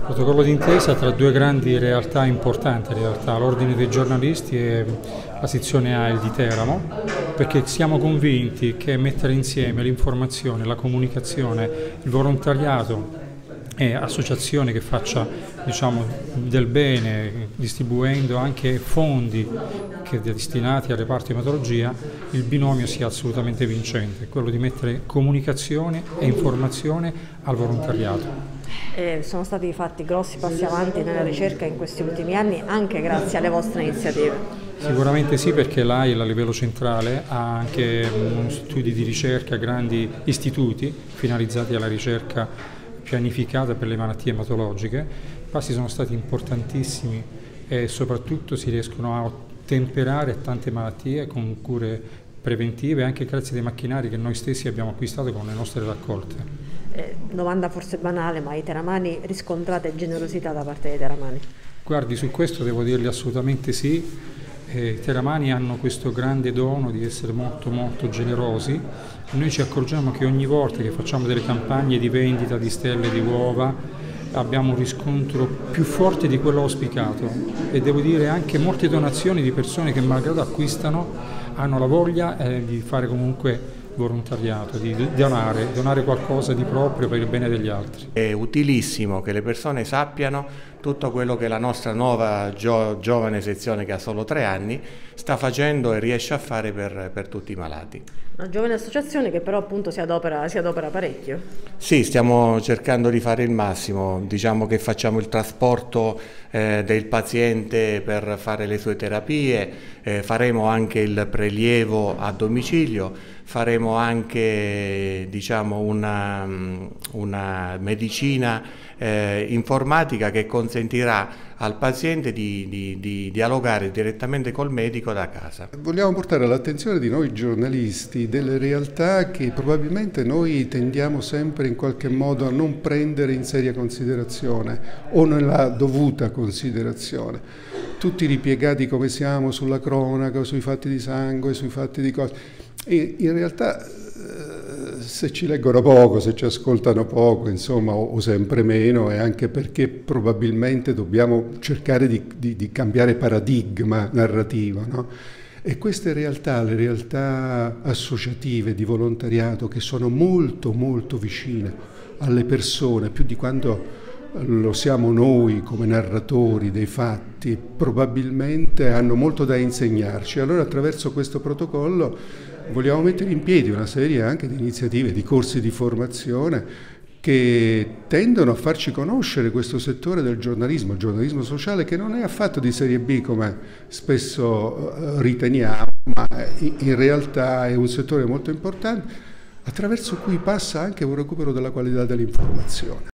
Protocollo d'intesa tra due grandi realtà importanti, l'Ordine dei giornalisti e la sezione AIL di Teramo, perché siamo convinti che mettere insieme l'informazione, la comunicazione, il volontariato e associazioni che faccia del bene, distribuendo anche fondi destinati al reparto di ematologia, il binomio sia assolutamente vincente, quello di mettere comunicazione e informazione al volontariato. Sono stati fatti grossi passi avanti nella ricerca in questi ultimi anni anche grazie alle vostre iniziative. Sicuramente sì, perché l'AIL a livello centrale ha anche studi di ricerca, grandi istituti finalizzati alla ricerca pianificata per le malattie ematologiche. I passi sono stati importantissimi e soprattutto si riescono a temperare tante malattie con cure preventive anche grazie ai macchinari che noi stessi abbiamo acquistato con le nostre raccolte. Domanda forse banale, ma i teramani riscontrate generosità da parte dei teramani? Guardi, su questo devo dirgli assolutamente sì. I teramani hanno questo grande dono di essere molto generosi. Noi ci accorgiamo che ogni volta che facciamo delle campagne di vendita di stelle di uova abbiamo un riscontro più forte di quello auspicato e devo dire anche molte donazioni di persone che malgrado acquistano hanno la voglia di fare comunque volontariato, di donare qualcosa di proprio per il bene degli altri. È utilissimo che le persone sappiano tutto quello che la nostra nuova giovane sezione, che ha solo 3 anni, sta facendo e riesce a fare per tutti i malati. Una giovane associazione che però appunto si adopera parecchio. Sì, stiamo cercando di fare il massimo, diciamo che facciamo il trasporto del paziente per fare le sue terapie, faremo anche il prelievo a domicilio, faremo anche una medicina informatica che consentirà al paziente di dialogare direttamente col medico da casa. Vogliamo portare all'attenzione di noi giornalisti delle realtà che probabilmente noi tendiamo sempre in qualche modo a non prendere in seria considerazione o nella dovuta considerazione. Tutti ripiegati come siamo sulla cronaca, sui fatti di sangue, sui fatti di cose. E in realtà se ci leggono poco, se ci ascoltano poco, insomma, o sempre meno, è anche perché probabilmente dobbiamo cercare di cambiare paradigma narrativo, no? E queste realtà, le realtà associative di volontariato, che sono molto vicine alle persone, più di quanto lo siamo noi come narratori dei fatti, probabilmente hanno molto da insegnarci. Allora attraverso questo protocollo vogliamo mettere in piedi una serie anche di iniziative, di corsi di formazione che tendono a farci conoscere questo settore del giornalismo, il giornalismo sociale, che non è affatto di serie B come spesso riteniamo, ma in realtà è un settore molto importante attraverso cui passa anche un recupero della qualità dell'informazione.